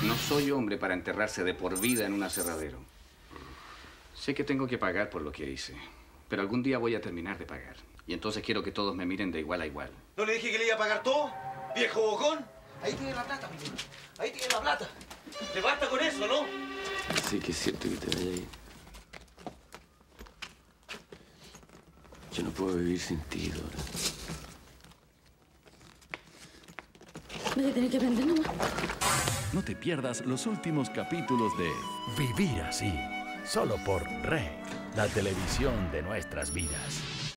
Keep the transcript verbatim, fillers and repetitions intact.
No soy hombre para enterrarse de por vida en un aserradero. Sé que tengo que pagar por lo que hice, pero algún día voy a terminar de pagar. Y entonces quiero que todos me miren de igual a igual. ¿No le dije que le iba a pagar todo, viejo bocón? Ahí tiene la plata, mi niño. Ahí tiene la plata. ¿Le basta con eso, no? Sí que es cierto que te vaya ahí. Yo no puedo vivir sin ti, Dora. Voy a tener que aprender nomás. No te pierdas los últimos capítulos de Vivir así, solo por R E C, la televisión de nuestras vidas.